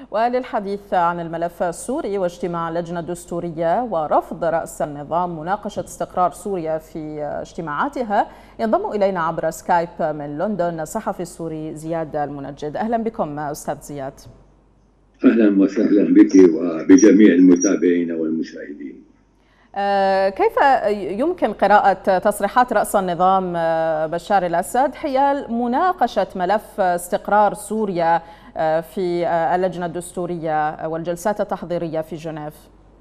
وللحديث عن الملف السوري واجتماع اللجنة الدستورية ورفض رأس النظام مناقشة استقرار سوريا في اجتماعاتها، ينضم إلينا عبر سكايب من لندن الصحفي السوري زياد المنجد. أهلا بكم أستاذ زياد. أهلا وسهلا بك وبجميع المتابعين والمشاهدين. كيف يمكن قراءة تصريحات رأس النظام بشار الأسد حيال مناقشة ملف استقرار سوريا في اللجنة الدستورية والجلسات التحضيرية في جنيف؟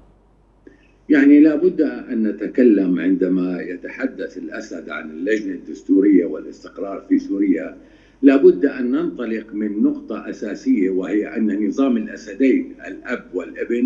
يعني لا بد أن نتكلم عندما يتحدث الأسد عن اللجنة الدستورية والاستقرار في سوريا، لا بد أن ننطلق من نقطة أساسية، وهي أن نظام الأسدين الأب والابن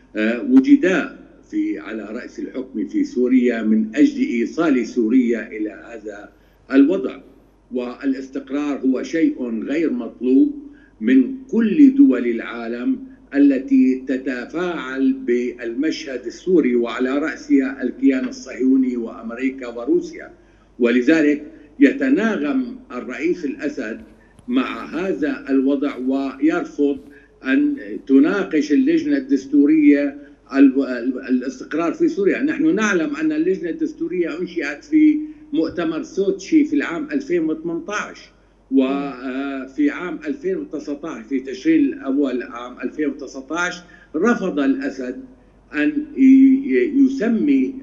وجدا على رأس الحكم في سوريا من أجل إيصال سوريا إلى هذا الوضع. والاستقرار هو شيء غير مطلوب من كل دول العالم التي تتفاعل بالمشهد السوري، وعلى رأسها الكيان الصهيوني وأمريكا وروسيا. ولذلك يتناغم الرئيس الأسد مع هذا الوضع ويرفض أن تناقش اللجنة الدستورية الاستقرار في سوريا. نحن نعلم أن اللجنة الدستورية أنشئت في مؤتمر سوتشي في العام 2018، وفي عام 2019 في تشرين الأول عام 2019 رفض الأسد أن يسمي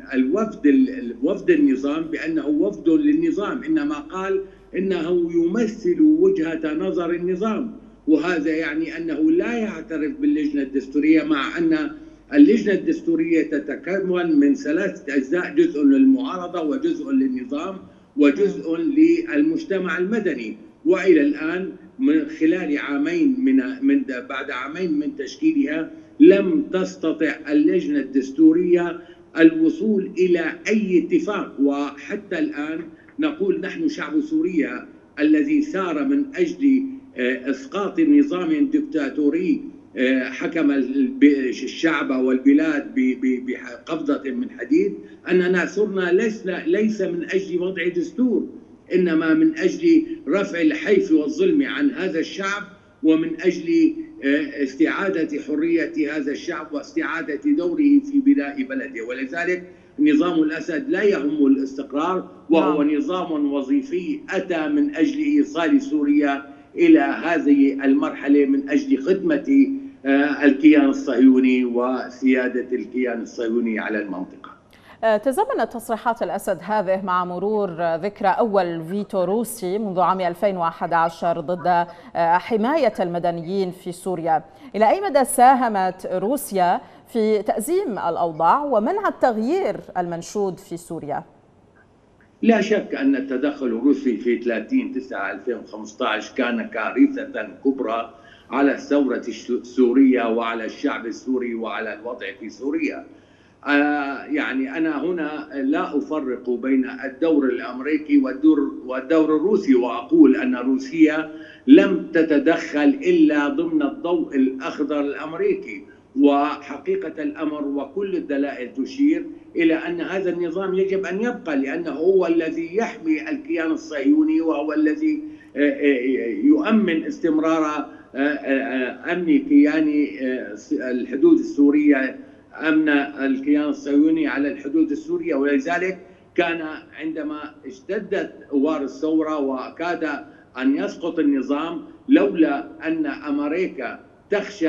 وفد النظام بأنه وفد للنظام، إنما قال إنه يمثل وجهة نظر النظام، وهذا يعني أنه لا يعترف باللجنة الدستورية، مع أن اللجنة الدستورية تتكون من 3 أجزاء: جزء للمعارضة وجزء للنظام وجزء للمجتمع المدني. وإلى الآن من خلال بعد عامين من تشكيلها لم تستطع اللجنة الدستورية الوصول إلى أي اتفاق. وحتى الآن نقول نحن شعب سوريا الذي سار من أجل إسقاط نظام دكتاتوري حكم الشعب والبلاد بقبضة من حديد، أننا سرنا ليس من أجل وضع دستور، إنما من أجل رفع الحيف والظلم عن هذا الشعب، ومن أجل استعادة حرية هذا الشعب واستعادة دوره في بناء بلده. ولذلك نظام الأسد لا يهم الاستقرار، وهو نظام وظيفي أتى من أجل إيصال سوريا إلى هذه المرحلة من أجل خدمة الكيان الصهيوني وسيادة الكيان الصهيوني على المنطقة. تزامنت تصريحات الأسد هذه مع مرور ذكرى أول فيتو روسي منذ عام 2011 ضد حماية المدنيين في سوريا. إلى أي مدى ساهمت روسيا في تأزيم الأوضاع ومنع التغيير المنشود في سوريا؟ لا شك أن التدخل الروسي في 30/9/2015 كان كارثة كبرى على الثورة السورية وعلى الشعب السوري وعلى الوضع في سوريا. يعني أنا هنا لا أفرق بين الدور الأمريكي والدور الروسي، وأقول أن روسيا لم تتدخل إلا ضمن الضوء الأخضر الأمريكي. وحقيقة الأمر وكل الدلائل تشير إلى أن هذا النظام يجب أن يبقى، لأنه هو الذي يحمي الكيان الصهيوني، وهو الذي يؤمن استمرار أمن كيان الحدود السورية، أمن الكيان الصهيوني على الحدود السورية. ولذلك كان عندما اشتدت أوار الثورة وكاد أن يسقط النظام، لولا أن أمريكا تخشى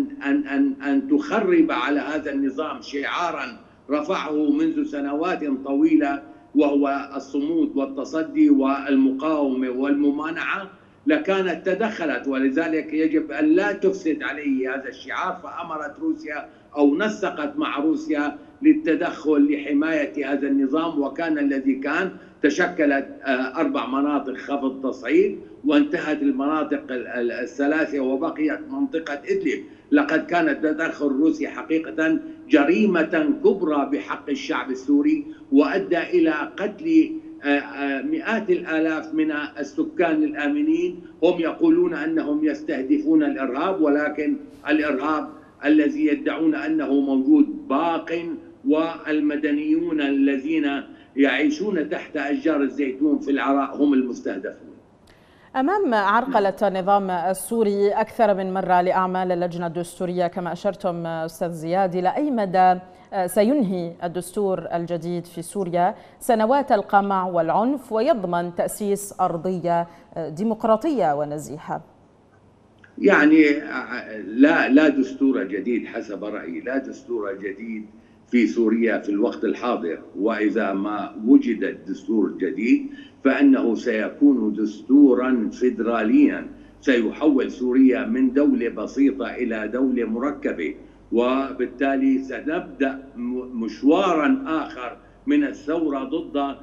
أن تخرب على هذا النظام شعارا رفعه منذ سنوات طويلة، وهو الصمود والتصدي والمقاومة والممانعة، لكانت تدخلت. ولذلك يجب أن لا تفسد عليه هذا الشعار، فأمرت روسيا أو نسقت مع روسيا للتدخل لحماية هذا النظام. وكان الذي كان تشكلت 4 مناطق خفض تصعيد، وانتهت المناطق 3 وبقيت منطقة إدلب. لقد كان التدخل الروسي حقيقة جريمة كبرى بحق الشعب السوري، وأدى إلى قتل مئات الآلاف من السكان الآمنين. هم يقولون أنهم يستهدفون الإرهاب، ولكن الإرهاب الذي يدعون أنه موجود باق، والمدنيون الذين يعيشون تحت أشجار الزيتون في العراء هم المستهدفون. أمام عرقلة النظام السوري أكثر من مرة لأعمال اللجنة الدستورية كما أشرتم أستاذ زياد، إلى أي مدى سينهي الدستور الجديد في سوريا سنوات القمع والعنف ويضمن تأسيس أرضية ديمقراطية ونزيهة؟ يعني لا دستور جديد حسب رأيي، لا دستور جديد في سوريا في الوقت الحاضر، وإذا ما وجد الدستور الجديد فإنه سيكون دستورا فيدراليا سيحول سوريا من دولة بسيطة إلى دولة مركبة، وبالتالي سنبدأ مشوارا آخر من الثورة ضد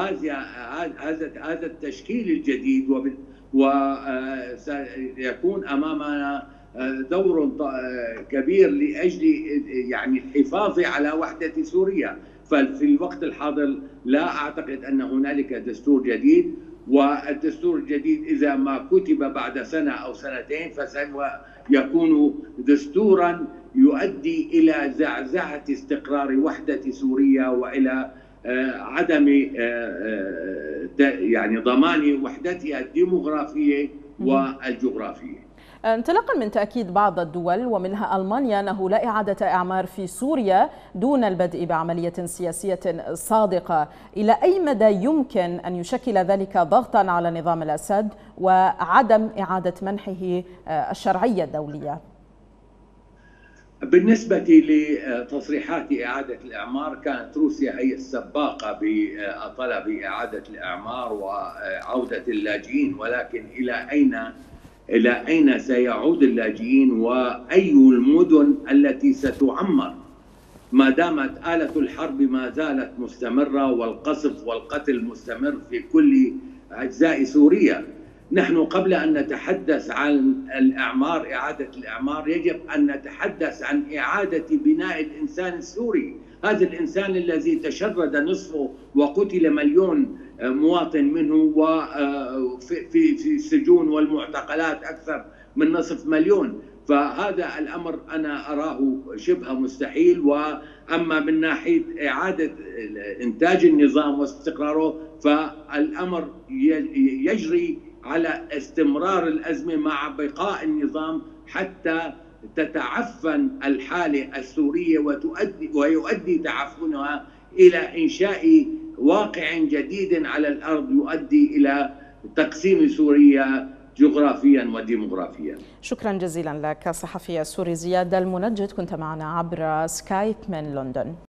هذا التشكيل الجديد، وسيكون أمامنا دور كبير لأجل يعني الحفاظ على وحدة سوريا. ففي الوقت الحاضر لا أعتقد أن هنالك دستور جديد، والدستور الجديد إذا ما كتب بعد سنة أو سنتين فسوف يكون دستورا يؤدي إلى زعزعة استقرار وحدة سوريا وإلى عدم يعني ضمان وحدتها الديموغرافية والجغرافية. انطلاقا من تأكيد بعض الدول ومنها ألمانيا أنه لا إعادة إعمار في سوريا دون البدء بعملية سياسية صادقة، إلى أي مدى يمكن أن يشكل ذلك ضغطا على نظام الأسد وعدم إعادة منحه الشرعية الدولية؟ بالنسبة لتصريحات إعادة الإعمار، كانت روسيا هي السباقة بطلب إعادة الإعمار وعودة اللاجئين، ولكن إلى أين سيعود اللاجئين وأي المدن التي ستعمر ما دامت آلة الحرب ما زالت مستمرة والقصف والقتل مستمر في كل أجزاء سوريا؟ نحن قبل أن نتحدث عن الإعمار، إعادة الإعمار، يجب أن نتحدث عن إعادة بناء الإنسان السوري، هذا الإنسان الذي تشرد نصفه وقتل مليون مواطن منه، وفي السجون والمعتقلات أكثر من نصف مليون. فهذا الأمر أنا أراه شبه مستحيل. وأما من ناحية إعادة إنتاج النظام واستقراره فالأمر يجري على استمرار الأزمة مع بقاء النظام حتى تتعفن الحالة السورية ويؤدي تعفنها إلى إنشاء واقع جديد على الأرض يؤدي إلى تقسيم سوريا جغرافيا وديموغرافيا. شكرا جزيلا لك الصحفي السوري زياد المنجد، كنت معنا عبر سكايب من لندن.